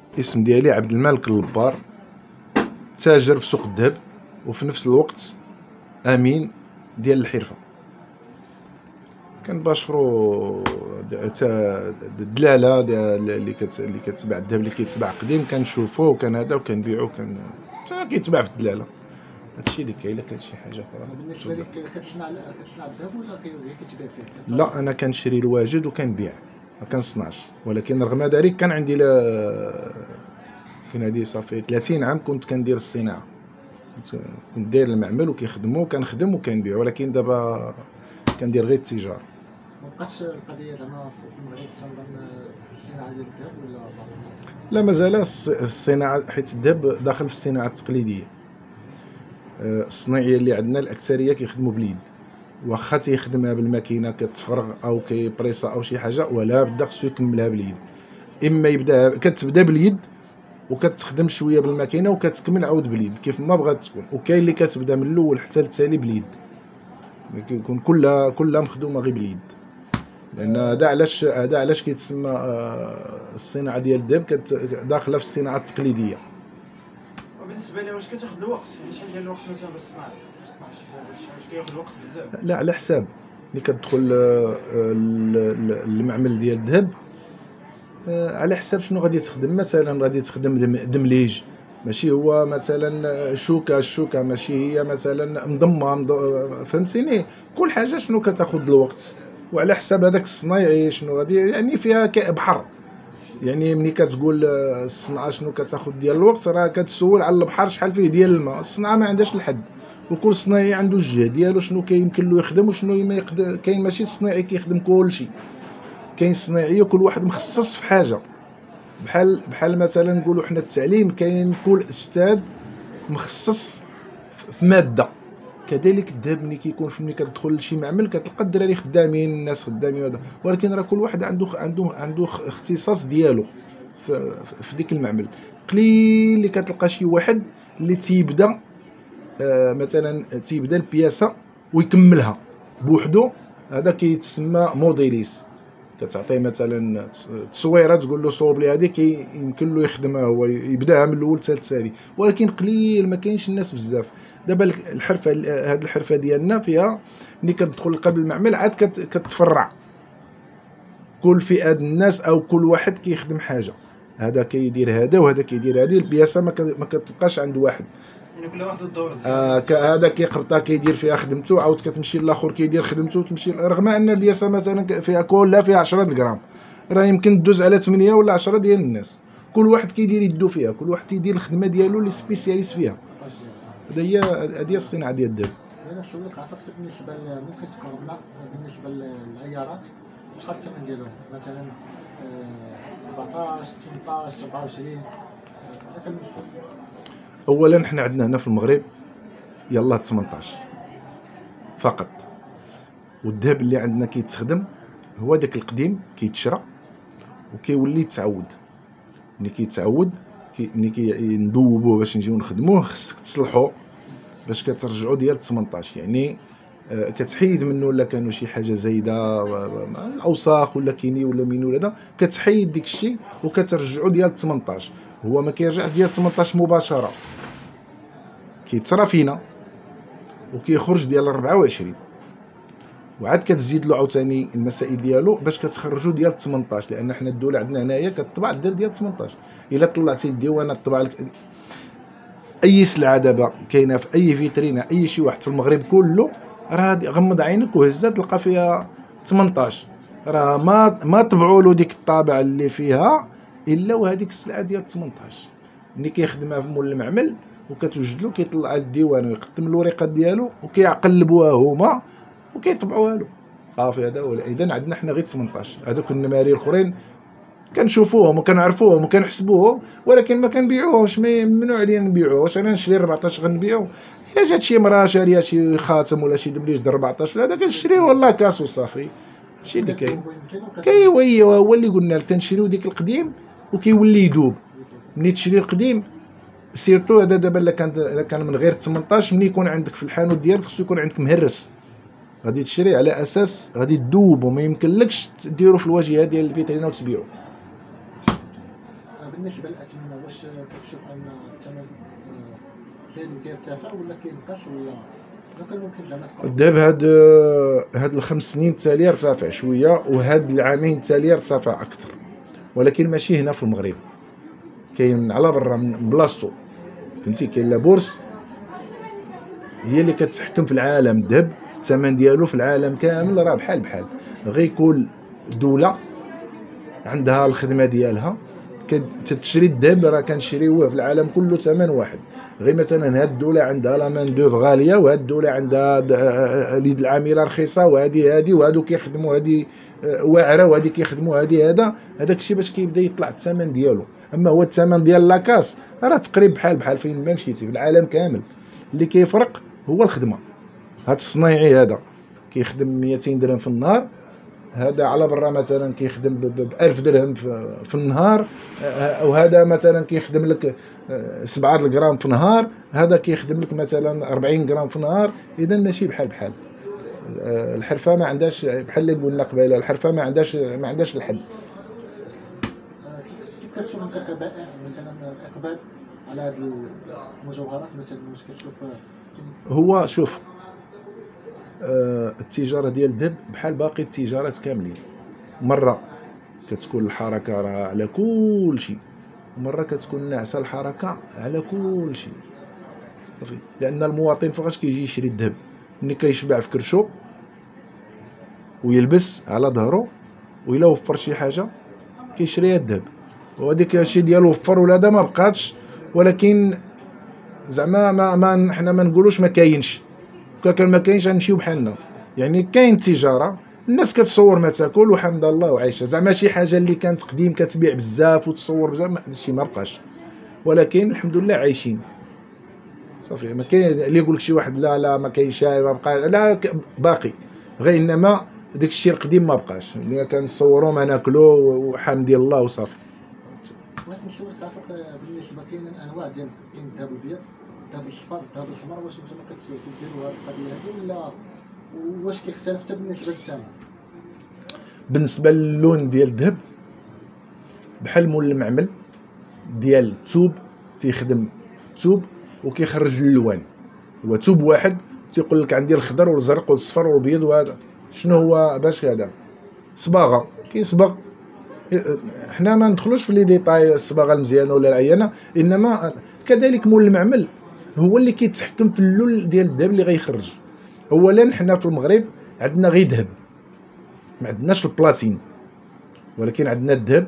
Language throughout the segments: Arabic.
الاسم ديالي عبد المالك اللبار، تاجر في سوق الذهب وفي نفس الوقت امين ديال الحرفه. كنباشروا الدلاله اللي كتباع الذهب، اللي كيتباع قديم كنشوفوه هذا وكنبيعوه حتى كيتباع في الدلاله. هادشي اللي كاين. الا كانت شي حاجه اخرى بالنسبه لك كتصنع الذهب ولا كتبيع فيه؟ لا، انا كنشري الواجد وكنبيع، ما كنصنعش. ولكن رغم ذلك كان عندي كان هادي صافي 30 عام كنت كندير الصناعه، كنت داير المعمل وكيخدمو، كنخدم وكنبيع. ولكن دابا كندير غير التجاره. مابقاتش القضيه زعما في المغرب تنظن الصناعه ديال الذهب ولا لا، مازال الصناعه، حيت الذهب داخل في الصناعه التقليديه. الصناعيه اللي عندنا الاكثريه كيخدموا باليد، واخا تيخدمها بالماكينه كتفرغ او كيبريسا او شي حاجه، ولا بدا خصو يكملها باليد. اما كتبدا باليد وكتخدم شويه بالماكينه وكتكمل عاود باليد كيف ما بغات تكون. وكاين اللي كتبدا من الاول حتى التالي باليد، كيكون كلها مخدومه غير باليد. لان هذا علاش كيتسمى الصناعه ديال الذهب داخله في الصناعه التقليديه. وبالنسبه لي واش كتاخذ الوقت؟ يعني شحال ديال الوقت مثلا باش تصنع واش كياخذ الوقت بزاف؟ لا، على حساب. ملي كتدخل المعمل ديال الذهب، على حساب شنو غادي تخدم. مثلا غادي تخدم دمليج، ماشي هو مثلا الشوكه ماشي هي مثلا مضمه فهمتيني. كل حاجه شنو كتاخذ الوقت، وعلى حساب هذاك الصنايعي شنو غادي يعني فيها بحر. يعني ملي كتقول الصنعه شنو كتاخذ ديال الوقت، راه كتسول على البحر شحال فيه ديال الماء. الصنعه ما عندهاش الحد، وكل صنايعي عنده الجهد ديالو، شنو كيمكن له يخدم وشنو ما يقدر. كاين ماشي الصنايعي كيخدم كلشي، كاين صنايعيه كل واحد مخصص في حاجه. بحال مثلا نقولوا حنا التعليم، كاين كل استاذ مخصص في ماده. كذلك الذهب ملي كيكون ملي كتدخل لشي معمل كتلقى الدراري خدامين، الناس خدامين هذا، ولكن راه كل واحد عنده اختصاص ديالو في ديك المعمل. قليل اللي كتلقى شي واحد اللي تيبدا مثلا تيبدا البياسه ويكملها بوحدو. هذا كيتسمى موديليس. كتعطيه مثلا تصويره تقول له صوب لي هذيك، يمكن له يخدمها هو، يبداها من الاول حتى الثاني. ولكن قليل، ما كاينش الناس بزاف. دابا الحرفه، هذه الحرفه ديالنا فيها ملي كتدخل قبل المعمل عاد كتفرع كل فئه الناس، او كل واحد كيخدم حاجه. هذا كيدير هذا وهذا كيدير هذه. البياسه ما كتبقاش عند واحد، يعني كل واحد الدور ديالو. هذا كيقبطها كيدير فيها خدمته، عاود كتمشي للاخر كيدير خدمته وتمشي. رغم ان البياسه مثلا فيها كلها فيها 10 غرام، راه يمكن دوز على 8 ولا 10 ديال الناس. كل واحد كيدير يدو فيها، كل واحد تيدير الخدمه ديالو اللي سبيسياليست فيها. هذه الصناعه ديال الذهب. انا نسولك عافاك بالنسبه ممكن تقربنا بالنسبه للعيارات، شحال الثمن ديالهم؟ مثلا 14 18 27 هذا المشكل. اولا حنا عندنا هنا في المغرب يلاه 18 فقط. والذهب اللي عندنا كيتخدم هو داك القديم، كيتشرى وكيولي يتعود. ملي كيتعود ملي كندوبوه باش نجيو نخدموه، خصك تصلحو باش كترجعو ديال 18. يعني كتحيد منه ولا كانوا شي حاجه زايده، الاوساخ ولا كيني ولا مين ولا هذا، كتحيد ديك الشيء وكترجعو ديال 18. هو ما كيرجع ديال 18 مباشره، كيتصرا فينا وكيخرج ديال 24، وعاد كتزيد له عاوتاني المسائل ديالو باش كتخرجوا ديال 18. لان حنا الدوله عندنا هنايا كتطبع الذهب ديال 18. الا طلعتي الديوانه طبع لك اي سلعه دابا كاينه في اي فيترينا، اي شي واحد في المغرب كله، راه غمض عينك وهزها تلقى فيها 18. راه ما طبعوا له ديك الطابع اللي فيها الا وهذيك السلعه ديال 18. ملي كيخدمها في مول المعمل وكتوجد له، كيطلع الديوان ويقدم الوريقات ديالو وكيقلبوها هما وكيطبعوها له صافي. هذا هو. اذا عندنا حنا غير 18. هذوك النماري الاخرين كنشوفوهم وكنعرفوهم وكنحسبوهم، ولكن ما كنبيعوهمش. ممنوع علينا نبيعوه. واش انا نشري 14 غنبيعو؟ الا جات شي مرا شاريه شي خاتم ولا شي دبليج د 14 هذا كنشريه والله كاس وصافي. هادشي اللي كاين هو اللي قلنا لك تنشريو ديك القديم وكيولي يذوب. ملي تشري القديم سيرتو هذا دابا الا كان من غير 18، ملي يكون عندك في الحانوت ديالك خصو يكون عندك مهرس، غادي تشري على اساس غادي تذوب وما يمكنلكش ديرو في الواجهه ديال الفيترينا وتبيعو. بالنسبه للاثمنه واش كتشوف ان الثمن ديالو كيرتفع ولا كيبقى شويه؟ ممكن زعما تقول الذهب هاد الخمس سنين التالية ارتفع شوية، وهاد العامين التالية ارتفع أكثر، ولكن ماشي هنا في المغرب، كاين على برا من بلاصتو، فهمتي. كاين لا بورس هي اللي كتحكم في العالم. الذهب الثمن ديالو في العالم كامل راه بحال غير كل دولة عندها الخدمة ديالها كتشري الذهب، راه كنشريوه في العالم كله ثمن واحد. غير مثلا هاد الدولة عندها لا مان دوف غالية، وهاد الدولة عندها اليد العاملة رخيصة، وهادي وهادو كيخدموا هادي واعرة، وهادي كيخدموا هادي. هذاك الشيء باش كيبدا يطلع الثمن ديالو. اما هو الثمن ديال لاكاس راه تقريبا بحال فين ما مشيتي في العالم كامل. اللي كيفرق هو الخدمة. هاد الصنايعي هذا كيخدم 200 درهم في النهار، هذا على برا مثلا كيخدم ب 1000 درهم في النهار، وهذا مثلا كيخدم لك 7 غرام في النهار، هذا كيخدم لك مثلا 40 غرام في النهار. اذا ماشي بحال. الحرفه ما عندهاش، بحال اللي قلنا قبيله، الحرفه ما عندهاش الحد. كيف كتشوف انت كبائع مثلا الاقبال على هذه المجوهرات مثلا؟ واش كتشوف هو شوف، التجاره ديال الذهب بحال باقي التجارات كاملين. مره كتكون الحركه راه على كل شيء، ومره كتكون ناعسه الحركه على كل شيء، صافي. لان المواطن فوقاش كيجي يشري الذهب؟ ملي كيشبع في كرشو ويلبس على ظهره، وإلا وفر شي حاجه كيشريها الذهب، وهذيك الشيء ديالو وفر ولا دا ما بقاتش. ولكن زعما ما حنا ما نقولوش ما كاينش، كان ما كاينش غنمشيو بحالنا. يعني كاين تجاره، الناس كتصور ما تاكل وحمد الله وعايشه. زعما شي حاجه اللي كانت قديم كتبيع بزاف وتصور بزاف، هادشي ما بقاش. ولكن الحمد لله عايشين، صافي. ما كاين اللي يقول لك شي واحد لا ما كاينش ما بقى، لا باقي. غير انما داك الشيء القديم ما بقاش، اللي كنصوروا ما ناكلوا وحمد الله وصافي. واش نمشيو نتفق بالنسبه كاين انواع ديال الذهب الابيض، الذهب الصفر، الذهب الاحمر، واش نتوما كتديروا هذه القضيه هذه ولا واش كيختلف حتى بالنسبه للثمن؟ بالنسبه للون ديال الذهب بحال مول المعمل ديال الثوب، تيخدم الثوب وكيخرج الالوان. هو ثوب واحد تيقول لك عندي الخضر والزرق والصفر والابيض. وهذا شنو هو؟ باش هذا صباغه، كيصبغ. حنا ما ندخلوش في لي ديتاي الصباغه المزيانه ولا العيانه، انما كذلك مول المعمل هو اللي كيتحكم في اللون ديال الذهب اللي غيخرج. اولا حنا في المغرب عندنا غير ذهب، ما عندناش البلاتين، ولكن عندنا الذهب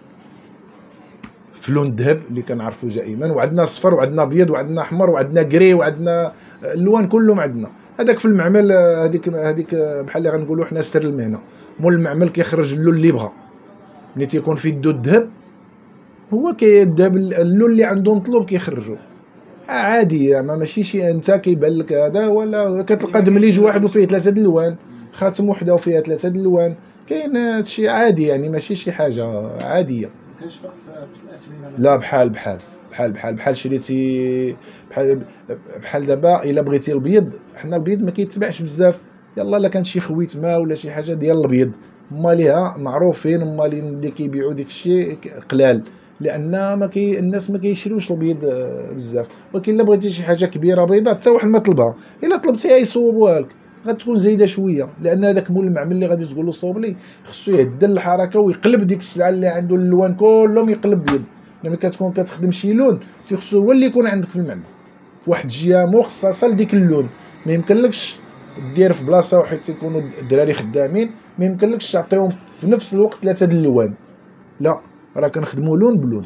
في لون الذهب اللي كنعرفوا دائما، وعندنا صفر وعندنا ابيض وعندنا احمر وعندنا كري وعندنا اللوان كلهم عندنا. هذاك في المعمل هذيك بحال اللي غنقولوا حنا سر المهنه. مول المعمل كيخرج اللون اللي بغا. ملي تيكون في يدو الذهب هو الذهب اللون اللي عنده مطلوب كيخرجو عادي. ماشي شي انت كيبان لك هذا، ولا كتلقى دمليج واحد وفيه 3 الالوان، خاتم وحده وفيها 3 الالوان. كاين هادشي عادي، يعني ماشي شي حاجه عاديه. كاينش فرق في الاثمنه؟ لا بحال شريتي بحال دابا الا بغيتي الابيض، حنا الابيض ما كيتباعش بزاف. يلا الا كان شي خويت ما ولا شي حاجه ديال الابيض، هما ليها معروفين، هما اللي كيبيعوا داك الشيء قلال، لان الناس ما كيشريوش الابيض بزاف. ولكن الا بغيتي شي حاجه كبيره بيضاء حتى واحد ما طلبها، الا طلبتيها يصوبوها لك، غتكون زايده شويه. لان هذاك مول المعمل اللي غادي تقول له صوب لي خصو يهدل الحركه ويقلب ديك السلعه اللي عنده الالوان كلهم يقلب بيض. لما كتكون كتخدم شي لون تيخصو هو اللي يكون عندك في المعمل في واحد الجهه مخصصه لديك اللون. ما يمكنلكش دير في بلاصه وحيت تيكونوا الدراري خدامين، ما يمكنلكش تعطيهم في نفس الوقت 3 الالوان. لا، راه كنخدموا لون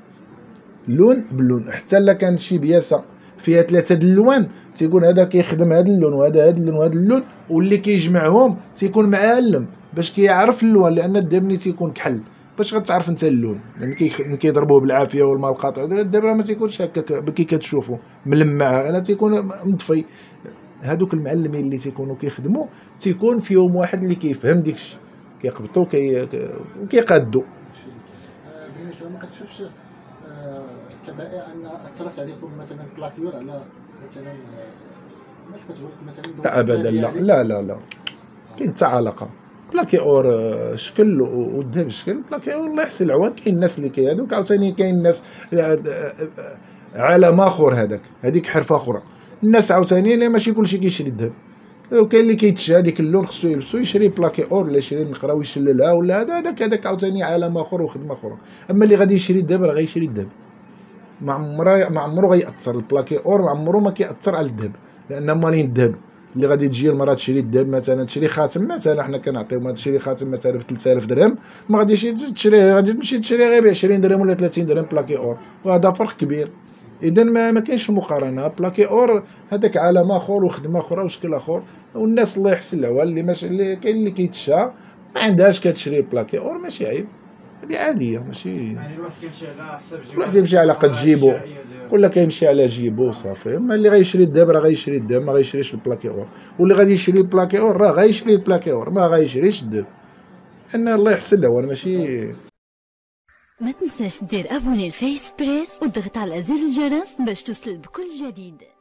بلون. حتى الا كان شي بياسه فيها 3 الالوان تيكون هذا كيخدم هذا اللون وهذا اللون وهذا اللون، واللي كيجمعهم تيكون معلم باش كيعرف اللون. لان الذهب ملي تيكون كحل باش غتعرف انت اللون، يعني كيضربوه بالعافيه والماء القاطع. الذهب راه ما تيكونش هكاك كي كتشوفوا ملمع، انا تيكون مطفي. هادوك المعلمين اللي تيكونوا كيخدموا تيكون فيهم واحد اللي كيفهم ديك الشيء، كيقبطوا وكيقادوا. بالنسبه ما كتشوفش كبائع ان اثرت عليكم مثلا بلاكيور على مثلا الناس كتقول لك مثلا ابدا لا كاين حتى علاقه. بلاكي اور شكل والذهب شكل. بلاكي اور الله يحسن العوان. كاين الناس اللي هذوك عاوتاني، كاين الناس عالم اخر، هذيك حرفه اخرى. الناس عاوتاني اللي ماشي كلشي كيشري الذهب، وكاين اللي كيتشى هذيك اللون خصو يلبسو يشري بلاكي اور، ولا يشري نقره ويشللها، ولا هذاك عاوتاني عالم اخر وخدمه اخرى. اما اللي غادي يشري الذهب راه غيشري الذهب، ما عمرو غيأثر البلاكي اور، ما عمرو ما كيأثر على الذهب، لان مالين الذهب. اللي غادي تجي المراه تشري الذهب مثلا، تشري خاتم مثلا، حنا كنعطيو تشري خاتم مثلا ب 3000 درهم، ما غاديش تشريه، غادي تمشي تشريه غير ب 20 درهم ولا 30 درهم بلاكي اور، وهذا فرق كبير. اذا ما كاينش مقارنه. بلاكي اور هذاك عالم اخر وخدمه اخرى وشكل اخر. والناس الله يحسن العوان اللي ماشي، اللي كاين اللي كيتشى ما عندهاش كتشري بلاكي اور، ماشي عيب، هذه عاديه ماشي. يعني الواحد كيمشي على حساب جيبو، الواحد يمشي على قد جيبو، ولا كيمشي على جيبو صافي. اما اللي غيشري الذهب راه غيشري الذهب، ما غيشريش البلاكي اور. واللي غادي يشري البلاكي اور راه غيشري البلاكي اور، ما غيشريش الذهب. ان الله يحسن العوان ماشي. ما تنساش دير ابوني الفيس بريس وضغط على زر الجرس باش توصل بكل جديد.